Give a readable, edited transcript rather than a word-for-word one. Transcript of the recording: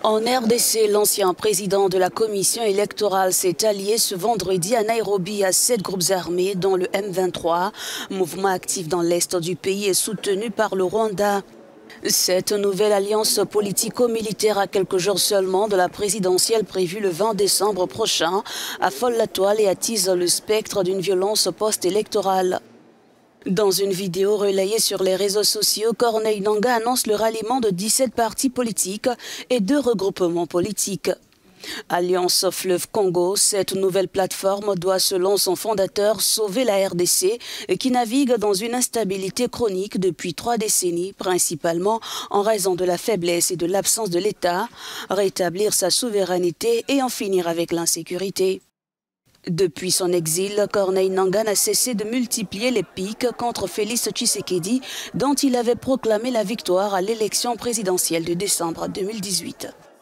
En RDC, l'ancien président de la commission électorale s'est allié ce vendredi à Nairobi à 7 groupes armés, dont le M23, mouvement actif dans l'est du pays et soutenu par le Rwanda. Cette nouvelle alliance politico-militaire à quelques jours seulement de la présidentielle prévue le 20 décembre prochain affole la toile et attise le spectre d'une violence post-électorale. Dans une vidéo relayée sur les réseaux sociaux, Corneille Nangaa annonce le ralliement de 17 partis politiques et 2 regroupements politiques. Alliance Fleuve Congo, cette nouvelle plateforme doit, selon son fondateur, sauver la RDC qui navigue dans une instabilité chronique depuis 3 décennies, principalement en raison de la faiblesse et de l'absence de l'État, rétablir sa souveraineté et en finir avec l'insécurité. Depuis son exil, Corneille Nangaa n'a cessé de multiplier les piques contre Félix Tshisekedi, dont il avait proclamé la victoire à l'élection présidentielle de décembre 2018.